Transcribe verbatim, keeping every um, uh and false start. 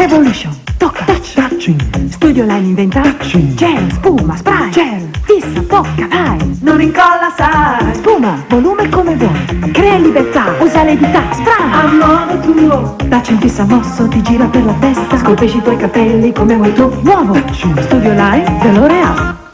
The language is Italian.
Evolution, tocca, touch, touching. Studio Line inventa, touching. Gel, spuma, spray, gel, fissa, tocca, dai. Non incolla, sai. Spuma, volume come vuoi. Crea libertà, usa le dita, spray. A modo tuo. Touching fissa mosso, ti gira per la testa. Scolpisci i tuoi capelli come vuoi tu. Nuovo, touching. Studio Line, The L'Oreal.